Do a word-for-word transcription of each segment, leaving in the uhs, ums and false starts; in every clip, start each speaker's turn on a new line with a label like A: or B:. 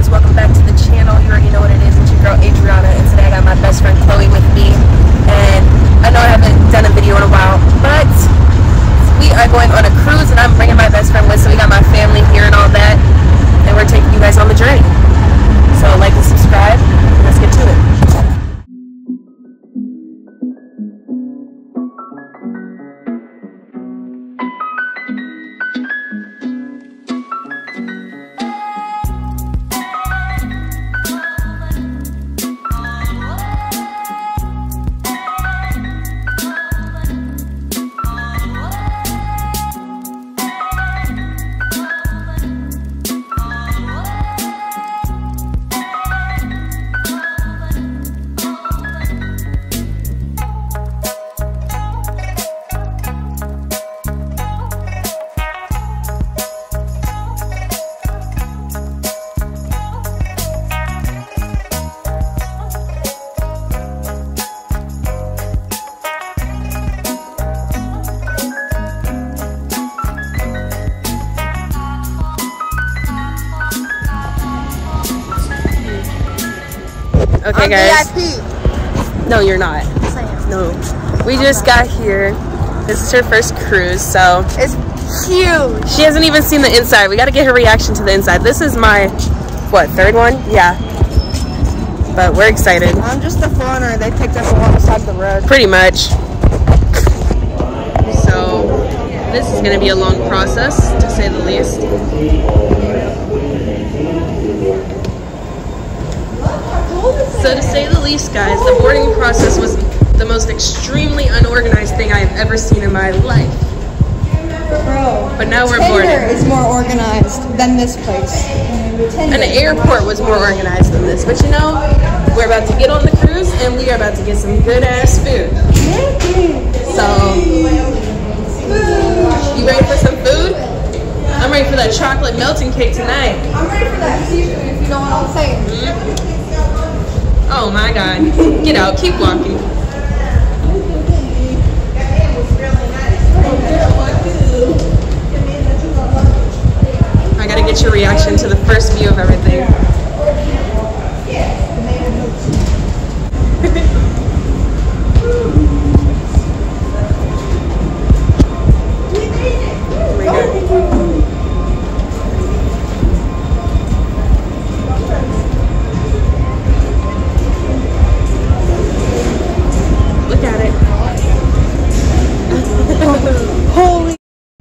A: guys, welcome back to the channel. You already know what it is. It's your girl Adriana, and today I got my best friend Chloe with me. And I know I haven't done a video in a while, but we are going on a cruise, and I'm bringing my best friend with, so we got my family here and all that, and we're taking you guys on the journey. So like and subscribe, and let's get to it. Okay,
B: I'm
A: guys.
B: V I P.
A: No, you're not.
B: Yes, I am.
A: No. We just got here. This is her first cruise, so
B: It's huge.
A: she hasn't even seen the inside. We got to get her reaction to the inside. This is my, what, third one? Yeah. But we're excited.
B: I'm just a foreigner. They picked us alongside the road.
A: Pretty much. So, this is going to be a long process, to say the least. So to say the least, guys, the boarding process was the most extremely unorganized thing I have ever seen in my life.
B: Bro.
A: But now we're
B: Tinder
A: boarding.
B: is more organized than this place.
A: And
B: Tinder.
A: the airport was more organized than this. But you know, we're about to get on the cruise and we are about to get some good ass food. So, you ready for some food? I'm ready for that chocolate melting cake tonight.
B: I'm ready for that seafood, if you know what I'm saying.
A: Mm-hmm. Oh my God. Get out. Keep walking. I gotta get your reaction to the first view of everything. Oh my God.
B: Holy.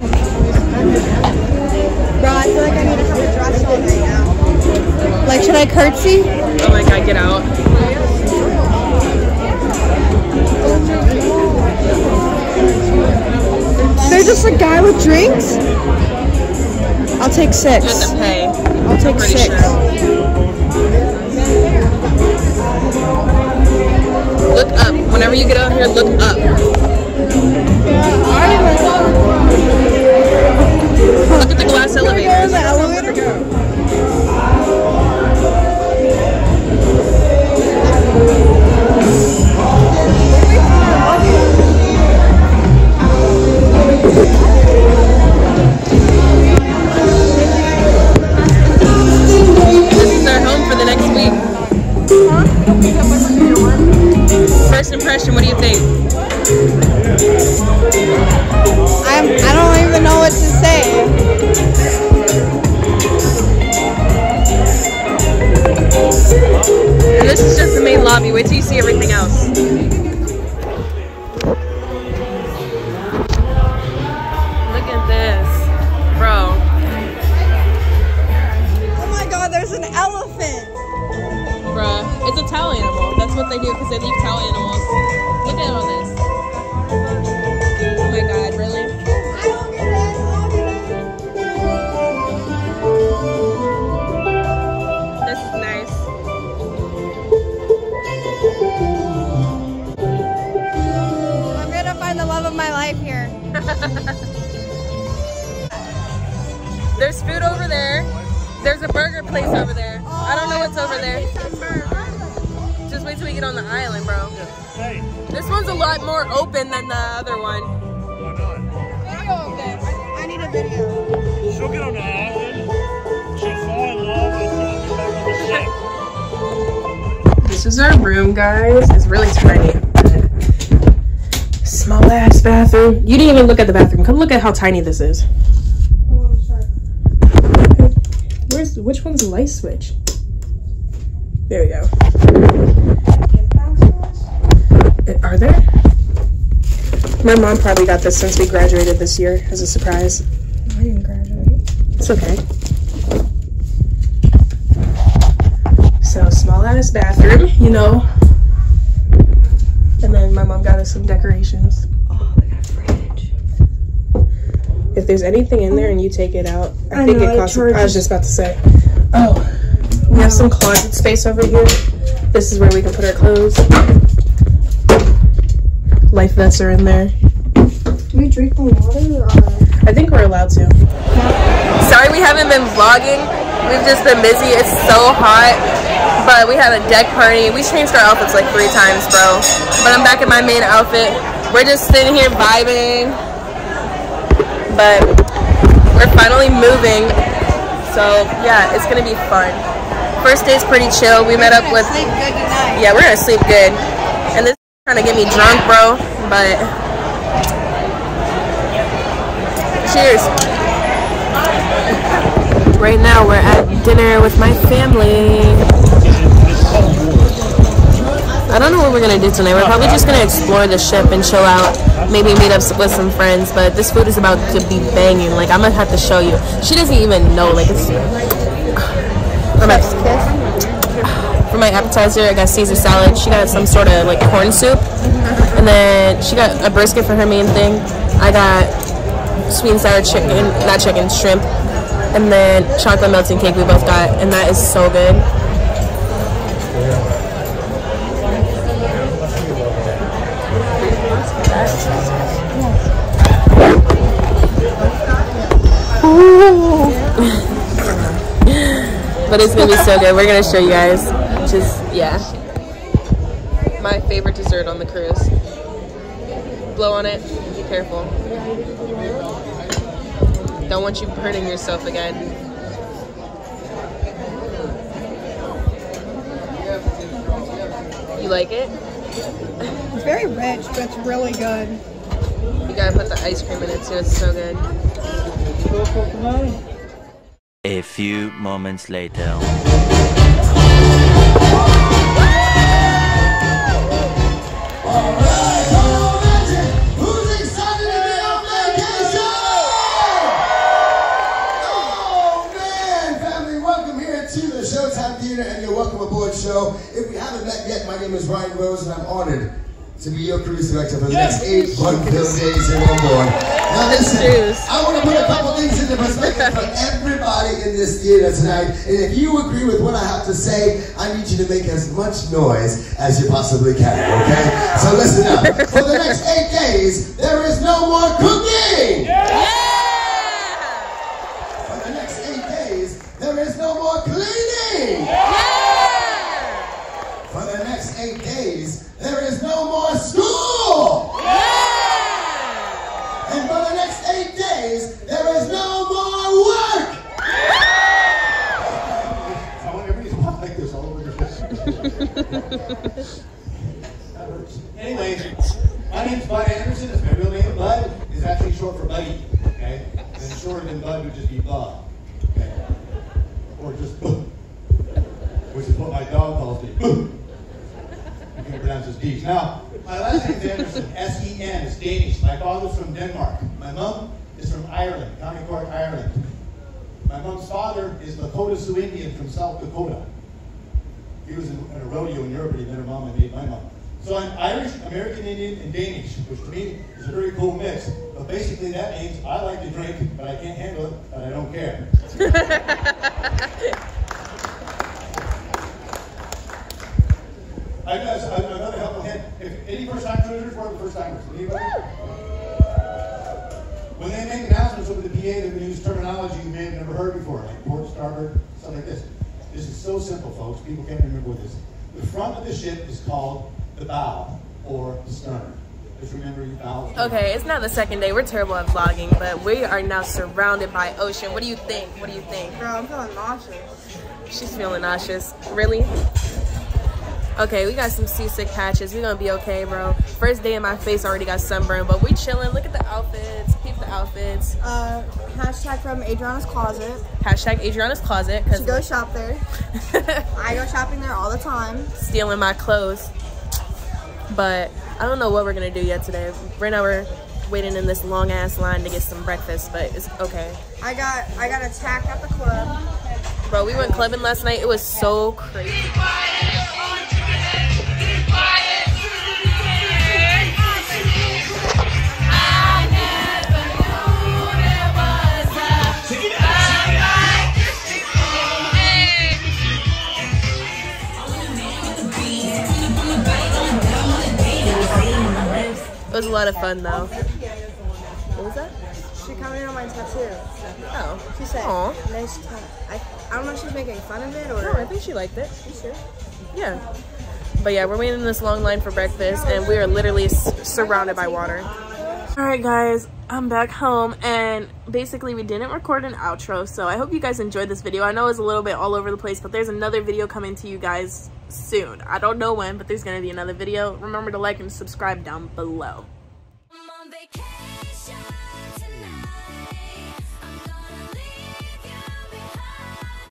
B: Bro, I feel like I need to have a dress on right now. Like, should I curtsy?
A: Oh my God, get out.
B: There's just a guy with drinks? I'll take
A: You
B: six.
A: have to pay.
B: I'll take
A: I'm pretty
B: six.
A: sure. Look up. Whenever you get out here, look up. Look at the glass elevators.
B: The elevator?
A: This is our home for the next week. First impression, what do you think?
B: I'm, I don't even know what to say.
A: And this is just the main lobby. Wait till you see everything else. Look at this. Bro.
B: Oh my God, there's an elephant.
A: Bruh. It's a towel animal. That's what they do because they leave towel animals. Look at all this. Oh my God, really? This is nice.
B: I'm gonna find the love of my life here.
A: There's food over there. There's a burger place over there. I don't know what's over there. Just wait till we get on the island, bro.
C: Hey,
A: This one's a lot more open than the other one.
C: why not?
B: Video of this. I need a video.
C: She'll get on the island. She'll fall in love and she'll get back on the
A: This is our room, guys. It's really tiny. Small ass bathroom. You didn't even look at the bathroom. Come look at how tiny this is.
B: Oh, sorry.
A: Where's which one's the light switch? There we go. Are there? My mom probably got this since we graduated this year as a surprise.
B: I didn't graduate.
A: It's okay. So small ass bathroom, you know. And then my mom got us some decorations.
B: Oh, they got a fridge.
A: If there's anything in there and you take it out, I,
B: I
A: think
B: know,
A: it costs.
B: it
A: I was just about to say. Oh, we have some closet space over here. This is where we can put our clothes. Life vests are in there.
B: Do we drink the water or?
A: I think we're allowed to. Sorry we haven't been vlogging. We've just been busy. It's so hot. But we had a deck party. We changed our outfits like three times, bro. But I'm back in my main outfit. We're just sitting here vibing. But we're finally moving. So yeah, it's gonna be fun. First day's pretty chill. We met up with.
B: Sleep good tonight.
A: Yeah, we're gonna sleep good. And this is trying to get me drunk, bro. But cheers. Right now we're at dinner with my family. I don't know what we're gonna do tonight. We're probably just gonna explore the ship and chill out. Maybe meet up with some friends. But this food is about to be banging. Like, I'm gonna have to show you. She doesn't even know. Like, it's. For my, for my appetizer, I got Caesar salad. She got some sort of like corn soup, and then she got a brisket for her main thing. I got sweet and sour chicken, not chicken, shrimp, and then chocolate melting cake we both got, and that is so good. But it's gonna be so good. We're gonna show you guys. Just, yeah. My favorite dessert on the cruise. Blow on it. Be careful. Don't want you hurting yourself again. You like it?
B: It's very rich, but it's really good.
A: You gotta put the ice cream in it too. It's so good.
C: A few moments later.
D: And you're welcome aboard show. If we haven't met yet, my name is Ryan Rose and I'm honored to be your cruise director for the yes. next eight fun-filled days here on board. Now listen, I want to put a couple things into perspective for everybody in this theater tonight. And if you agree with what I have to say, I need you to make as much noise as you possibly can, okay? So listen up. For the next eight days, there is no more cooking! Yeah! For the next eight days, there is no more cleaning! Yeah! For the next eight days, there is no more school! Yeah! And for the next eight days, there is no more work! Yeah! I want everybody to walk like this all over your face. That hurts. Anyway, my name's Bud Anderson. It's my real name. Bud is actually short for Buddy. Okay? And shorter than Bud would just be Bud. Okay? Or just Bud. Which is what my dog calls me. Bud. You can pronounce his D's. Now, my last name is Anderson, S E N, it's Danish. My father's from Denmark. My mom is from Ireland, County Cork, Ireland. My mom's father is Lakota Sioux Indian from South Dakota. He was in, in a rodeo in Europe and he met her mom and made my mom. So I'm Irish, American Indian, and Danish, which to me is a very cool mix. But basically that means I like to drink, but I can't handle it, but I don't care. I got another helpful hint. If any first-time cruisers, where are the first-timers? Anybody? When they make announcements over the P A, they use terminology you may have never heard before, like port, starboard, stuff like this. This is so simple, folks. People can't remember what this is. The front of the ship is called the bow, or the stern. Just remember you foul.
A: Okay, it's not the second day. We're terrible at vlogging, but we are now surrounded by ocean. What do you think? What do you think?
B: Bro, I'm feeling nauseous.
A: She's feeling nauseous. Really? Okay, we got some seasick patches. We're gonna be okay, bro. First day in my face already got sunburned, but we chilling. Look at the outfits. Peep the outfits.
B: Uh, hashtag from Adriana's Closet.
A: Hashtag Adriana's Closet.
B: She go shop there. I go shopping there all the time.
A: Stealing my clothes. But I don't know what we're gonna do yet today. Right now we're waiting in this long ass line to get some breakfast, but it's okay.
B: I got I got attacked at the club.
A: Bro, we went clubbing last night. It was so crazy. It was a lot of fun though. What was that?
B: She commented on my tattoo.
A: Oh.
B: She said,
A: Aw.
B: nice tattoo. I, I don't know if she's making fun of it or...
A: No, I think she liked it.
B: You sure?
A: Yeah. But yeah, we're waiting in this long line for breakfast and we are literally s surrounded by water. Alright guys, I'm back home and basically we didn't record an outro, so I hope you guys enjoyed this video. I know it's a little bit all over the place, but there's another video coming to you guys soon. I don't know when, but there's gonna be another video. Remember to like and subscribe down below.